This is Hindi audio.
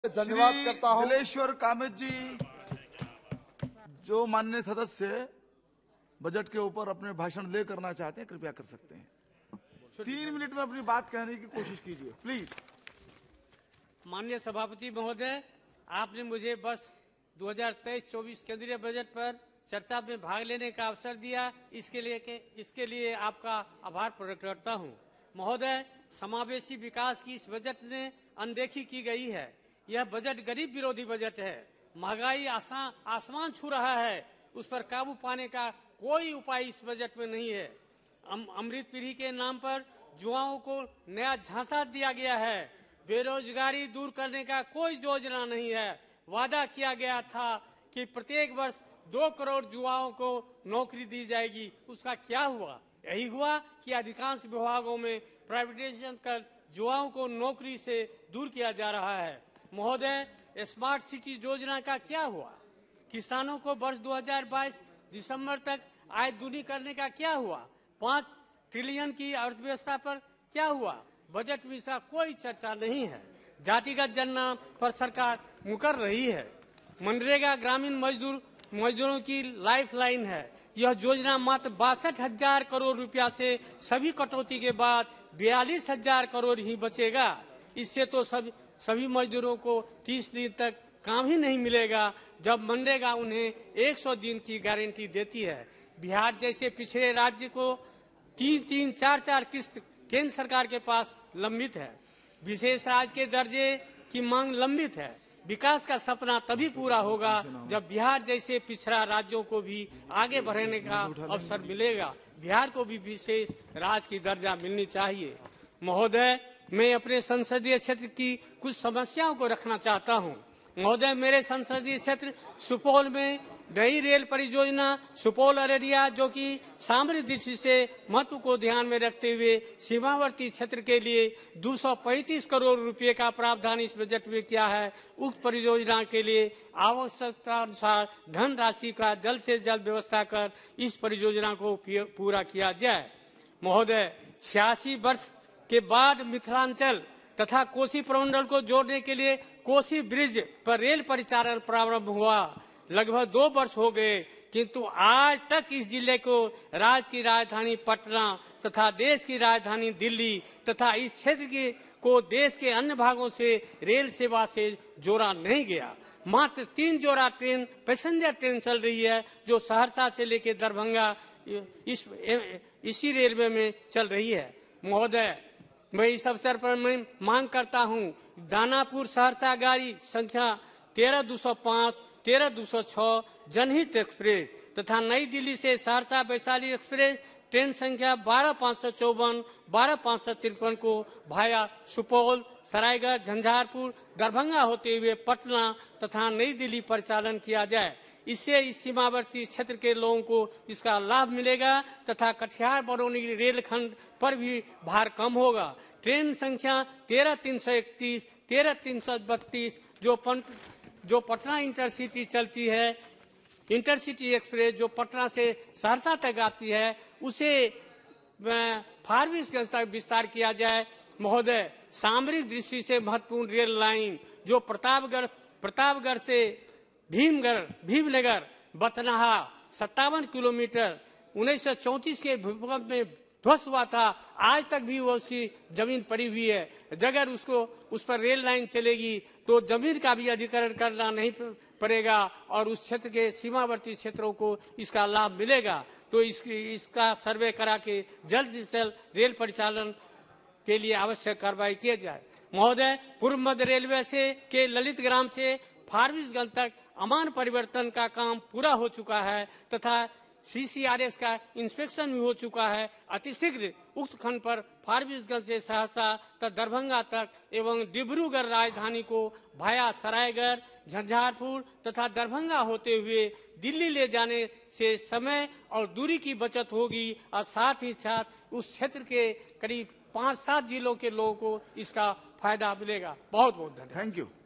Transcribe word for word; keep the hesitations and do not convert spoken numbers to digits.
धन्यवाद करता हूं। दिलेश्वर कामत जी, जो माननीय सदस्य बजट के ऊपर अपने भाषण दे करना चाहते हैं, कृपया कर सकते हैं। तीन मिनट में अपनी बात कहने की कोशिश कीजिए, प्लीज। माननीय सभापति महोदय, आपने मुझे वर्ष दो हज़ार तेईस चौबीस केंद्रीय बजट पर चर्चा में भाग लेने का अवसर दिया, इसके लिए के, इसके लिए आपका आभार प्रकट करता हूं। महोदय, समावेशी विकास की इस बजट में अनदेखी की गई है। यह बजट गरीब विरोधी बजट है। महंगाई आसमान छू रहा है, उस पर काबू पाने का कोई उपाय इस बजट में नहीं है। अम, अमृत पीढ़ी के नाम पर युवाओं को नया झांसा दिया गया है। बेरोजगारी दूर करने का कोई योजना नहीं है। वादा किया गया था कि प्रत्येक वर्ष दो करोड़ युवाओं को नौकरी दी जाएगी, उसका क्या हुआ? यही हुआ कि अधिकांश विभागों में प्राइवेटाइजेशन कर युवाओं को नौकरी से दूर किया जा रहा है। महोदय, स्मार्ट सिटी योजना का क्या हुआ? किसानों को वर्ष दो हज़ार बाईस दिसंबर तक आय दूनी करने का क्या हुआ? पाँच ट्रिलियन की अर्थव्यवस्था पर क्या हुआ? बजट में इसका कोई चर्चा नहीं है। जातिगत जननाम पर सरकार मुकर रही है। मनरेगा ग्रामीण मजदूर मजदूरों की लाइफ लाइन है। यह योजना मात्र बासठ हजार करोड़ रुपया से सभी कटौती के बाद बयालीस हजार करोड़ ही बचेगा। इससे तो सब सभी मजदूरों को तीस दिन तक काम ही नहीं मिलेगा, जब मनरेगा उन्हें सौ दिन की गारंटी देती है। बिहार जैसे पिछड़े राज्य को तीन तीन चार चार किस्त केंद्र सरकार के पास लंबित है। विशेष राज्य के दर्जे की मांग लंबित है। विकास का सपना तभी पूरा होगा जब बिहार जैसे पिछड़ा राज्यों को भी आगे बढ़ने का अवसर मिलेगा। बिहार को भी विशेष राज्य की दर्जा मिलनी चाहिए। महोदय, मैं अपने संसदीय क्षेत्र की कुछ समस्याओं को रखना चाहता हूं। महोदय, मेरे संसदीय क्षेत्र सुपौल में नई रेल परियोजना सुपौल अररिया, जो कि सामरिक दृष्टि से महत्व को ध्यान में रखते हुए सीमावर्ती क्षेत्र के लिए दो सौ पैंतीस करोड़ रुपए का प्रावधान इस बजट में किया है। उक्त परियोजना के लिए आवश्यकता अनुसार धन राशि का जल्द से जल्द व्यवस्था कर इस परियोजना को पूरा किया जाए। महोदय, छियासी वर्ष के बाद मिथिलांचल तथा कोसी प्रमंडल को जोड़ने के लिए कोसी ब्रिज पर रेल परिचालन प्रारंभ हुआ। लगभग दो वर्ष हो गए, किंतु आज तक इस जिले को राज्य की राजधानी पटना तथा देश की राजधानी दिल्ली तथा इस क्षेत्र की को देश के अन्य भागों से रेल सेवा से जोड़ा नहीं गया। मात्र तीन जोड़ा ट्रेन पैसेंजर ट्रेन चल रही है, जो सहरसा से लेकर दरभंगा इस इसी रेलवे में चल रही है। महोदय, मैं इस अवसर पर मैं मांग करता हूं, दानापुर सहरसा गाड़ी संख्या तेरह दो सौ पाँच, तेरह दो सौ छह जनहित एक्सप्रेस तथा नई दिल्ली से सहरसा वैशाली एक्सप्रेस ट्रेन संख्या बारह पाँच सौ चौवन, बारह पाँच सौ तिरपन को भाया सुपौल, सरायगढ़, झंझारपुर, दरभंगा होते हुए पटना तथा नई दिल्ली परिचालन किया जाए। इससे इस सीमावर्ती क्षेत्र के लोगों को इसका लाभ मिलेगा तथा कटिहार बरौनी रेलखंड पर भी भार कम होगा। ट्रेन संख्या तेरह तीन सौ इकतीस, तेरह तीन सौ बत्तीस जो पन, जो पटना इंटरसिटी चलती है, इंटरसिटी एक्सप्रेस जो पटना से सहरसा तक आती है, उसे फारबिसगंज तक विस्तार किया जाए। महोदय, सामरिक दृष्टि से महत्वपूर्ण रेल लाइन जो प्रतापगढ़ प्रतापगढ़ से भीमगढ़ भीमनगर बथनाहा सत्तावन किलोमीटर उन्नीस सौ चौंतीस के भूकंप में ध्वस्त हुआ था, आज तक भी वो उसकी जमीन पड़ी हुई है। अगर उसको उस पर रेल लाइन चलेगी तो जमीन का भी अधिग्रहण करना नहीं पड़ेगा और उस क्षेत्र के सीमावर्ती क्षेत्रों को इसका लाभ मिलेगा। तो इसकी इसका सर्वे करा के जल्द से जल्द रेल परिचालन के लिए आवश्यक कार्रवाई किया जाए। महोदय, पूर्व मध्य रेलवे से के ललित ग्राम से फारबिसगंज तक अमान परिवर्तन का काम पूरा हो चुका है तथा सीसीआरएस का इंस्पेक्शन भी हो चुका है। अतिशीघ्र उक्त खंड पर फारबिसगंज से सहरसा तथा दरभंगा तक एवं डिब्रूगढ़ राजधानी को भाया सरायगढ़, झंझारपुर तथा दरभंगा होते हुए दिल्ली ले जाने से समय और दूरी की बचत होगी और साथ ही साथ उस क्षेत्र के करीब पाँच सात जिलों के लोगों को इसका फायदा मिलेगा। बहुत बहुत धन्यवाद। Thank you.